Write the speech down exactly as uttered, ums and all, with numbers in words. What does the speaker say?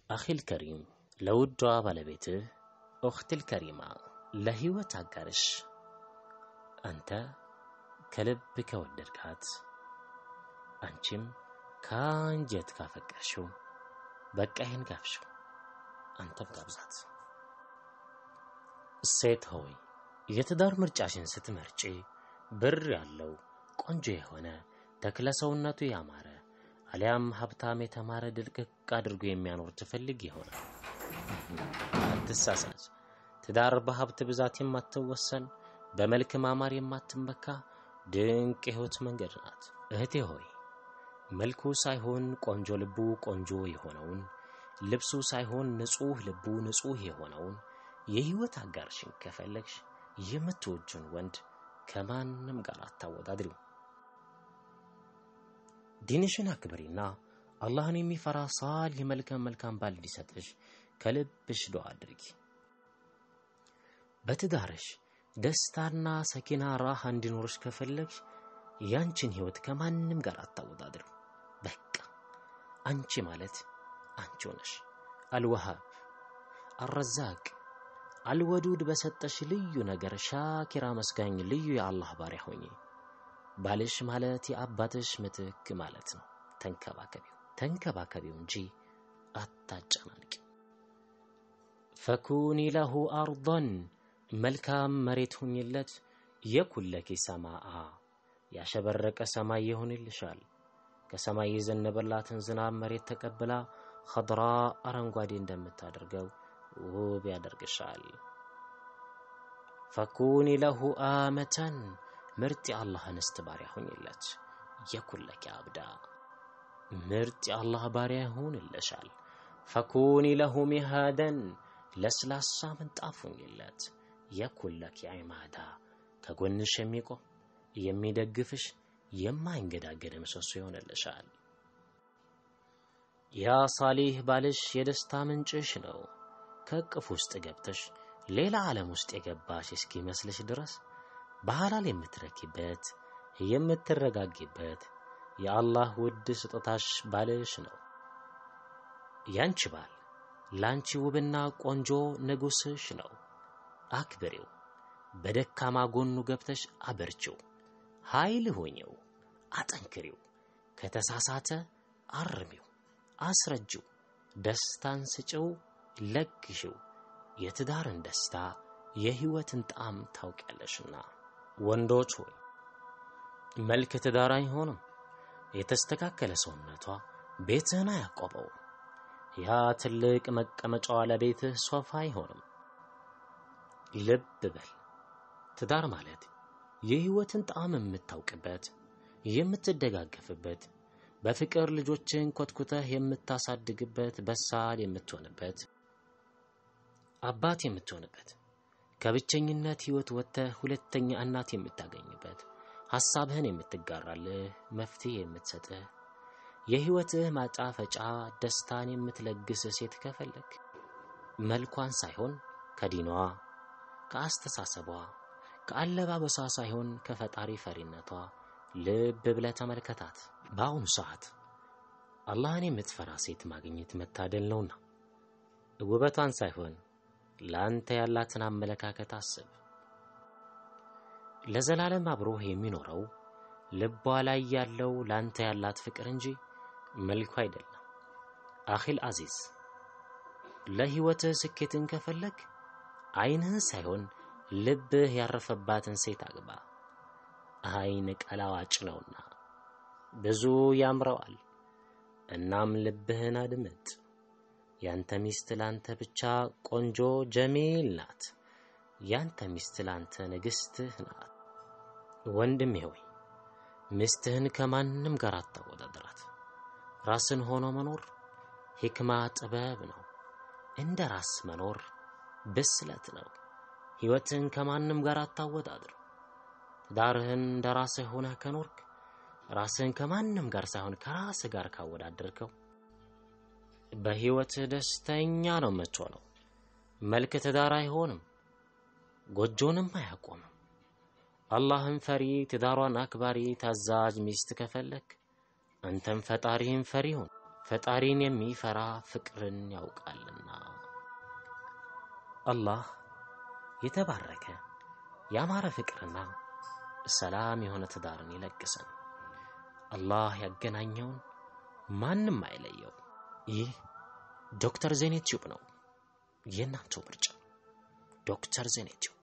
አኺል ከሪም ለውዷ ባለቤትህ ኡኽቲል ከሪማ ለህይወት አጋርሽ አንተ ከልብ ከወደድካት አንቺም ካንጀት ካፈቀርሽው በቃ ይሄን ጋብሽው አንተም ጋብዛት። ሴት ሆይ የትዳር ምርጫሽን ስትመርጪ ብር ያለው ቆንጆ የሆነ ተክለሰውነቱ ያማረ አሊያም ሀብታም የተማረ ድልቅቅ አድርጎ የሚያኖር ትፈልግ ይሆናል። አትሳሳች። ትዳር በሀብት ብዛት የማትወሰን በመልክ ማማር የማትመካ ድንቅ የህይወት መንገድ ናት። እህቴ ሆይ መልኩ ሳይሆን ቆንጆ ልቡ ቆንጆ የሆነውን ልብሱ ሳይሆን ንጹህ ልቡ ንጹህ የሆነውን የህይወት አጋርሽን ከፈለግሽ የምትወጂውን ወንድ ከማንም ጋር አታወዳድሪው። ዲንሽን አክብሪና አላህን የሚፈራ ሳሊህ መልካም መልካም ባል እንዲሰጥሽ ከልብሽ ዱዓ አድርጊ። በትዳርሽ ደስታና ሰኪና ራህ እንዲኖርሽ ከፈለግሽ ያንቺን ህይወት ከማንም ጋር አታወዳድሪው። በቃ አንቺ ማለት አንቺ ነሽ። አልወሃብ አልረዛቅ አልወዱድ በሰጠሽ ልዩ ነገር ሻኪራ መስጋኝ ልዩ የአላህ ባሪያ ሆኚ። ባልሽ ማለት የአባትሽ ምትክ ማለት ነው። ተንከባከቢው ተንከባከቢው እንጂ አታጨናንቂ። ፈኩኒ ለሁ አርضን መልካም መሬት ሁኝለት የኩን ለኪ ሰማአ ያሸበረቀ ሰማይ ይሆንልሻል። ከሰማይ የዘነበላትን ዝናብ መሬት ተቀብላ ኸድራ አረንጓዴ እንደምታደርገው ውብ ያደርግሻል። ፈኩኒ ለሁ አመተን ምርጥ የአላህን እስትባሪያ ሁኝለት የኩን ለኪ አብዳ ምርጥ የአላህ ባሪያ ይሆንልሻል። ፈኩኒ ለሁ ሚሃደን ለስላሳ ምንጣፍ ሁኝለት የኩን ለኪ ዒማዳ ከጎንሽ የሚቆም የሚደግፍሽ የማይንገዳገድ ምሰሶ ይሆንልሻል። ያ ሳሊህ ባልሽ የደስታ ምንጭሽ ነው። ከቅፍ ውስጥ ገብተሽ ሌላ ዓለም ውስጥ የገባሽ እስኪመስልሽ ድረስ በሐላል የምትረኪበት የምትረጋጊበት የአላህ ውድ ስጦታሽ ባልሽ ነው። ያንቺ ባል ላንቺ ውብና ቆንጆ ንጉስሽ ነው። አክብሪው። በደካማ ጎኑ ገብተሽ አበርቺው። ኃይል ሆኚው። አጠንክሪው። ከተሳሳተ አርሚው። አስረጂው። ደስታን ስጪው። ለግሺው። የትዳርን ደስታ የህይወትን ጣዕም ታውቂያለሽና። ወንዶች ሆይ መልክ ትዳር አይሆንም። የተስተካከለ ሰውነቷ ቤትህን አያቆመው። ያ ትልቅ መቀመጫዋ ለቤትህ ሶፋ አይሆንም። ልብ በል ትዳር ማለት የህይወትን ጣዕም የምታውቅበት የምትደጋገፍበት በፍቅር ልጆችን ኮትኩተህ የምታሳድግበት በሳል የምትሆንበት አባት የምትሆንበት ከብቸኝነት ህይወት ወጥተህ ሁለተኛ እናት የምታገኝበት ሐሳብህን የምትጋራልህ መፍትሄ የምትሰጥህ የህይወትህ ማጣፈጫ ደስታን የምትለግስ ሴት ከፈለክ መልኳን ሳይሆን ከዲኗ ከአስተሳሰቧ ከአለባበሷ ሳይሆን ከፈጣሪ ፈሪነቷ ልብ ብለህ ተመልከታት። በአሁኑ ሰዓት አላህን የምትፈራ ሴት ማግኘት መታደል ነውና ውበቷን ሳይሆን ላንተ ያላትን አመለካከት አስብ። ለዘላለም አብሮህ የሚኖረው ልቧ ላይ ያለው ላንተ ያላት ፍቅር እንጂ መልኩ አይደለም። አኺል አዚዝ ለህይወትህ ስኬትን ከፈለክ አይንህን ሳይሆን ልብህ ያረፈባትን ሴት አግባ። አይን ቀላዋጭ ነውና ብዙ ያምረዋል። እናም ልብህን አድምጥ። ያንተ ሚስት ላንተ ብቻ ቆንጆ ጀሚል ናት። ያንተ ሚስት ላንተ ንግስትህ ናት። ወንድሜ ሆይ ሚስትህን ከማንም ጋር አታወዳድራት። ራስን ሆኖ መኖር ህክማ ጥበብ ነው። እንደ ራስ መኖር ብስለት ነው። ህይወትን ከማንም ጋር አታወዳድር። ትዳርህን እንደ ራስህ ሆነህ ከኖርክ ራስህን ከማንም ጋር ሳይሆን ከራስህ ጋር ካወዳደርከው በህይወትህ ደስተኛ ነው የምትሆነው። መልክ ትዳር አይሆንም፣ ጎጆንም አያቆምም። አላህን ፈሪ ትዳሯን አክባሪ ታዛዥ ሚስት ከፈለክ አንተም ፈጣሪህን ፈሪ ሁን። ፈጣሪን የሚፈራ ፍቅርን ያውቃልና። አላህ የተባረከ ያማረ ፍቅርና ሰላም የሆነ ትዳርን ይለግሰን። አላህ ያገናኘውን ማንም አይለየው። ይህ ዶክተር ዜኔ ቲዩብ ነው። የእናንተው ምርጫ ዶክተር ዜኔ ቲዩብ።